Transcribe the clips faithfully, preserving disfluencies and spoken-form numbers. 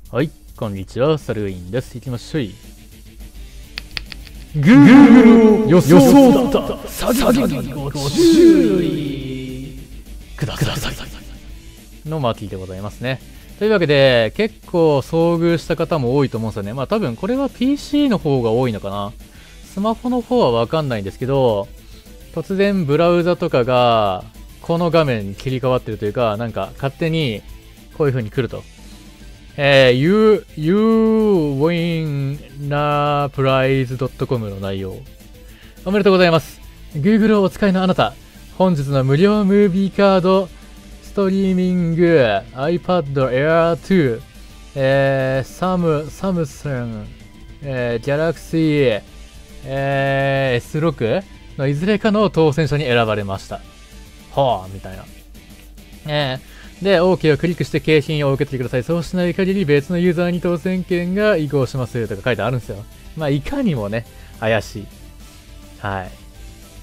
はい、こんにちは、サルウィンです。行きましょう。Google 予想だった詐欺にご注意くださいのマーティでございますね。というわけで、結構遭遇した方も多いと思うんですよね。まあ多分これは ピーシー の方が多いのかな。スマホの方はわかんないんですけど、突然ブラウザとかがこの画面に切り替わってるというか、なんか勝手にこういう風に来ると。えー、you, you win な プライズ ドットコム の内容。おめでとうございます。Google をお使いのあなた。本日の無料ムービーカード、ストリーミング、iPad Air ツー、えー、サム、サムスン、えー、Galaxy、えー、エスシックス のいずれかの当選者に選ばれました。はぁ、みたいな。えーで、OK をクリックして景品を受け取ってください。そうしない限り別のユーザーに当選権が移行しますとか書いてあるんですよ。まあ、いかにもね、怪しい。はい。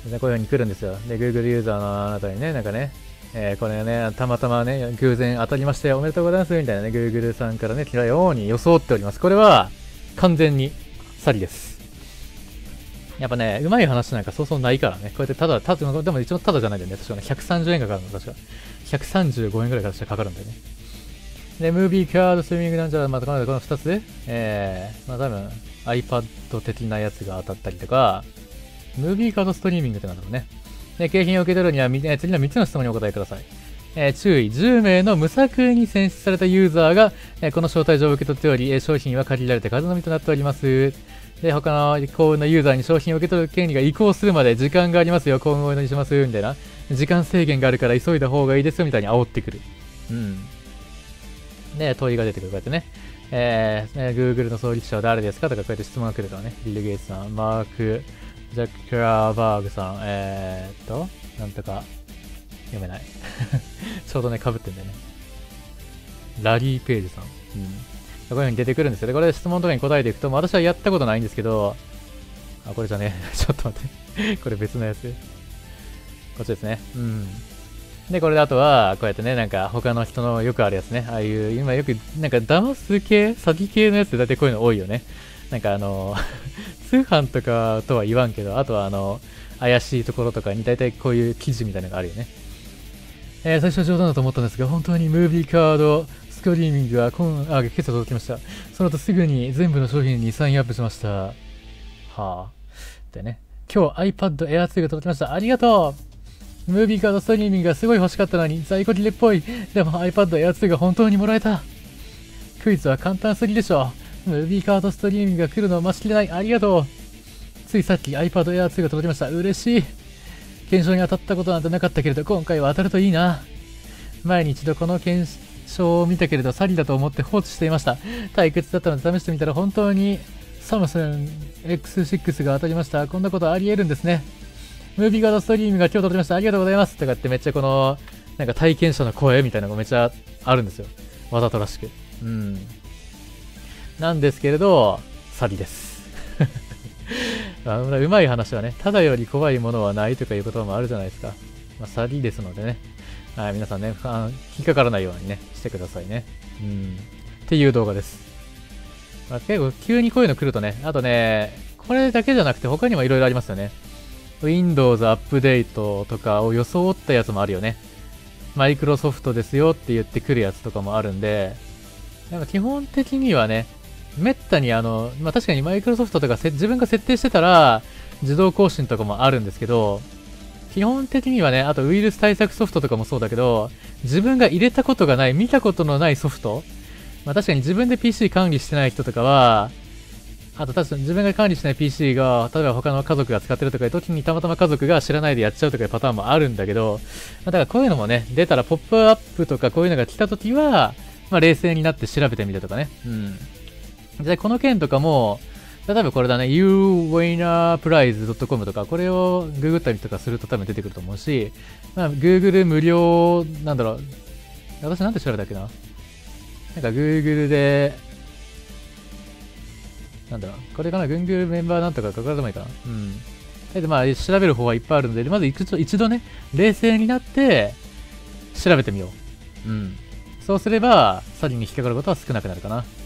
で、こういう風に来るんですよ。で、Google ユーザーのあなたにね、なんかね、えー、これね、たまたまね、偶然当たりましておめでとうございますみたいなね、Google さんからね、来たように装っております。これは、完全に詐欺です。やっぱね、うまい話なんかそうそうないからね。こうやってただ、ただ、でも一応ただじゃないんだよね。確かね、ひゃくさんじゅうえんかかるの、確か。ひゃくさんじゅうごえんぐらいからかかるんだよね。で、ムービーカード、ストリーミングなんちゃら、またこのこのふたつで、えー、まあ多分 iPad 的なやつが当たったりとか、ムービーカードストリーミングってなんだろうね。で、景品を受け取るには、えー、次のみっつの質問にお答えください。えー、注意、じゅうめいの無作為に選出されたユーザーが、えー、この招待状を受け取っており、えー、商品は限られた数のみとなっております。で、他の幸運なユーザーに商品を受け取る権利が移行するまで時間がありますよ。今後お願いします。みたいな。時間制限があるから急いだ方がいいですよ。みたいに煽ってくる。うん。で、問いが出てくる。こうやってね。えー、Google の創立者は誰ですかとかこうやって質問が来るからね。ビル・ゲイツさん、マーク・ジャックラーバーグさん、えーっと、なんとか読めない。ちょうどね、被ってんだよね。ラリー・ページさん。うん。こういう風に出てくるんですよ。で、これ質問とかに答えていくと、私はやったことないんですけど、あ、これじゃね、ちょっと待って。これ別のやつ。こっちですね。うん。で、これであとは、こうやってね、なんか他の人のよくあるやつね。ああいう、今よく、なんか騙す系、詐欺系のやつで大体こういうの多いよね。なんかあの、通販とかとは言わんけど、あとはあの、怪しいところとかに大体こういう記事みたいなのがあるよね。えー、最初は冗談だと思ったんですが、本当にムービーカード、ストリーミングが今、あ、今朝届きました。その後すぐに全部の商品にサインアップしました。はあ。でね。今日 iPad Air ツーが届きました。ありがとう。ムービーカードストリーミングがすごい欲しかったのに在庫切れっぽい。でも iPad Air ツーが本当にもらえた。クイズは簡単すぎでしょ。ムービーカードストリーミングが来るのを待ちきれない。ありがとう。ついさっき iPad Air ツーが届きました。嬉しい。検証に当たったことなんてなかったけれど、今回は当たるといいな。前に一度この検証を見たけれど、詐欺だと思って放置していました。退屈だったので試してみたら本当にサムスン エックスシックス が当たりました。こんなことあり得るんですね。ムービーカードストリームが今日届きました。ありがとうございます。とかってめっちゃこの、なんか体験者の声みたいなのがめっちゃあるんですよ。わざとらしく。うん。なんですけれど、詐欺です。あのうまい話はね、ただより怖いものはないとかいう言葉もあるじゃないですか。まあ、詐欺ですのでね。はい、皆さんね、あ引っかからないようにね、してくださいね。うん。っていう動画です。まあ、結構急にこういうの来るとね、あとね、これだけじゃなくて他にもいろいろありますよね。Windows アップデートとかを装ったやつもあるよね。マイクロソフトですよって言ってくるやつとかもあるんで、なんか基本的にはね、めったにあの、まあ、確かにマイクロソフトとか自分が設定してたら自動更新とかもあるんですけど、基本的にはね、あとウイルス対策ソフトとかもそうだけど、自分が入れたことがない、見たことのないソフト、まあ確かに自分で ピーシー 管理してない人とかは、あと確かに自分が管理しない ピーシー が、例えば他の家族が使ってるとかいう時にたまたま家族が知らないでやっちゃうとかいうパターンもあるんだけど、まあ、だからこういうのもね、出たらポップアップとかこういうのが来た時は、まあ冷静になって調べてみてとかね。うん。で、この件とかも、例えばこれだね、ユーウェイナープライズドットコム とか、これをググったりとかすると多分出てくると思うし、まあ、Google 無料、なんだろう、私なんて調べたっけななんか Google で、なんだろう、これかな ?Google メンバーなんとか、これでもいいかなうん。で、まあ、調べる方はいっぱいあるので、まず一度一度ね、冷静になって、調べてみよう。うん。そうすれば、詐欺に引っかかることは少なくなるかな。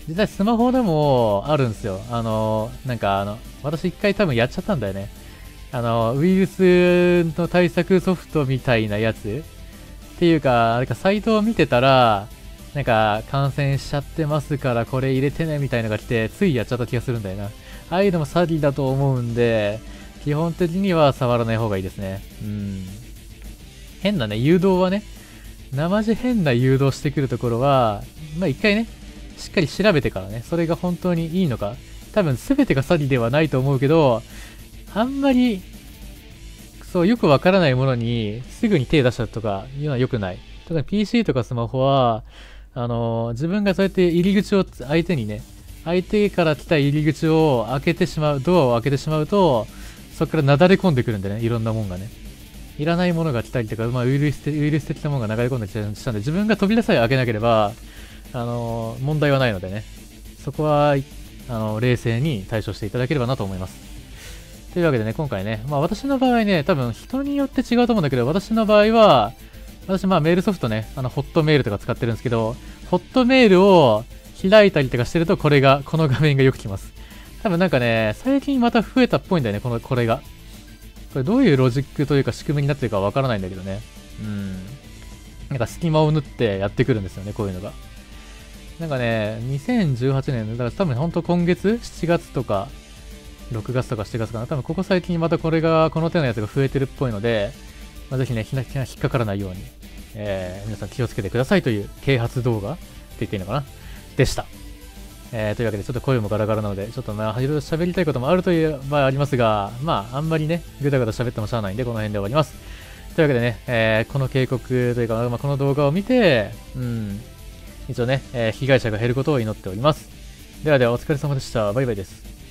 実際スマホでもあるんですよ。あの、なんかあの、私一回多分やっちゃったんだよね。あの、ウイルスの対策ソフトみたいなやつっていうか、あれか、サイトを見てたら、なんか、感染しちゃってますからこれ入れてねみたいなのが来て、ついやっちゃった気がするんだよな。ああいうのも詐欺だと思うんで、基本的には触らない方がいいですね。うん。変なね、誘導はね、生地変な誘導してくるところは、まあ一回ね、しっかり調べてからね、それが本当にいいのか。多分全てが詐欺ではないと思うけど、あんまり、そう、よくわからないものにすぐに手出したとかいうのは良くない。特に ピーシー とかスマホは、あのー、自分がそうやって入り口を相手にね、相手から来た入り口を開けてしまう、ドアを開けてしまうと、そこからなだれ込んでくるんでね、いろんなもんがね。いらないものが来たりとか、まあ、ウイルス、ウイルス的なものが流れ込んできたりしたんで、自分が扉さえ開けなければ、あのー、問題はないのでね、そこは、あのー、冷静に対処していただければなと思います。というわけでね、今回ね、まあ私の場合ね、多分人によって違うと思うんだけど、私の場合は、私まあメールソフトね、あの、ホットメールとか使ってるんですけど、ホットメールを開いたりとかしてると、これが、この画面がよく来ます。多分なんかね、最近また増えたっぽいんだよね、この、これが。これどういうロジックというか仕組みになってるかわからないんだけどね。うん。なんか隙間を縫ってやってくるんですよね、こういうのが。なんかね、にせんじゅうはちねん、だから多分ほんと今月 しちがつとか、ろくがつとかしちがつかな。多分ここ最近またこれが、この手のやつが増えてるっぽいので、まあ、ぜひね、ひな引っかからないように、えー、皆さん気をつけてくださいという啓発動画って言っていいのかなでした。えー、というわけでちょっと声もガラガラなので、ちょっとまあいろいろ喋りたいこともあるという場合ありますが、まああんまりね、ぐだぐだ喋ってもしゃあないんで、この辺で終わります。というわけでね、えー、この警告というか、まあ、この動画を見て、うん、一応ね、えー、被害者が減ることを祈っております。ではではお疲れ様でした。バイバイです。